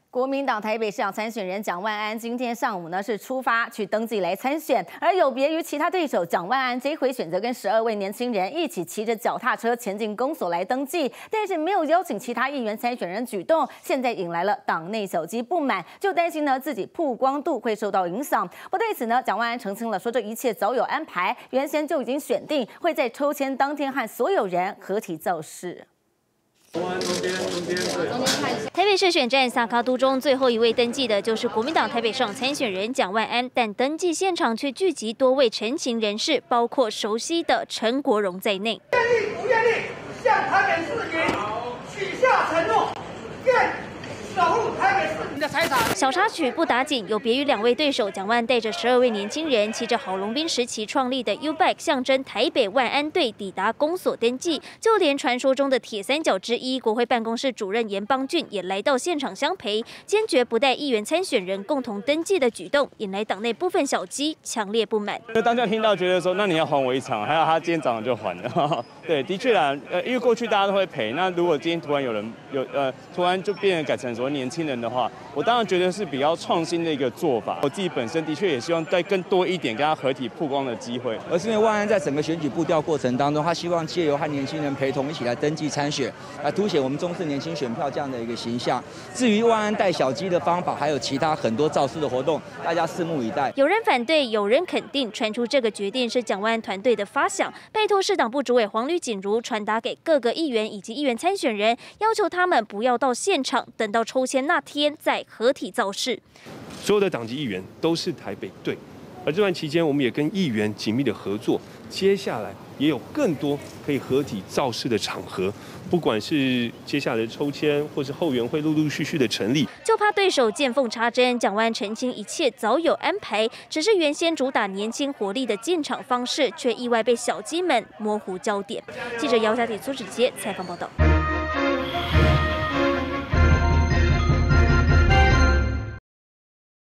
国民党台北市长参选人蒋万安今天上午呢是出发去登记来参选，而有别于其他对手，蒋万安这回选择跟12位年轻人一起骑着脚踏车前进公所来登记，但是没有邀请其他议员参选人举动，现在引来了党内小鸡不满，就担心呢自己曝光度会受到影响。不对此呢，蒋万安澄清了，说这一切早有安排，原先就已经选定，会在抽签当天和所有人合体造势。 台北市选战萨卡都中最后一位登记的就是国民党台北市长参选人蒋万安，但登记现场却聚集多位陈情人士，包括熟悉的陈国荣在内。 愿力不愿力向台北市民许下承诺，愿守护台北市民的财产。 小插曲不打紧，有别于两位对手，蒋万安带着12位年轻人，骑着郝龙斌时期创立的 U-Bike 象征台北万安队抵达公所登记，就连传说中的铁三角之一国会办公室主任严邦俊也来到现场相陪，坚决不带议员参选人共同登记的举动，引来党内部分小鸡强烈不满。 当下听到觉得说，那你要还我一场，还有他今天早上就还了。对，的确啦，因为过去大家都会陪，那如果今天突然有人突然就变成改成说年轻人的话，我当然觉得是比较创新的一个做法。我自己本身的确也希望再更多一点跟他合体曝光的机会， 而是因为万安在整个选举步调过程当中，他希望借由和年轻人陪同一起来登记参选，来凸显我们重视年轻选票这样的一个形象。至于万安带小鸡的方法，还有其他很多造势的活动，大家拭目以待。 有人反对，有人肯定，传出这个决定是蒋万安团队的发想，拜托市党部主委黄吕锦如传达给各个议员以及议员参选人，要求他们不要到现场，等到抽签那天再合体造势。 所有的党籍议员都是台北队，而这段期间我们也跟议员紧密的合作，接下来也有更多可以合体造势的场合，不管是接下来的抽签，或是后援会陆陆续续的成立， 就怕对手见缝插针。蒋万安澄清一切早有安排，只是原先主打年轻活力的进场方式，却意外被小鸡们模糊焦点。记者姚家迪、苏芷杰采访报道。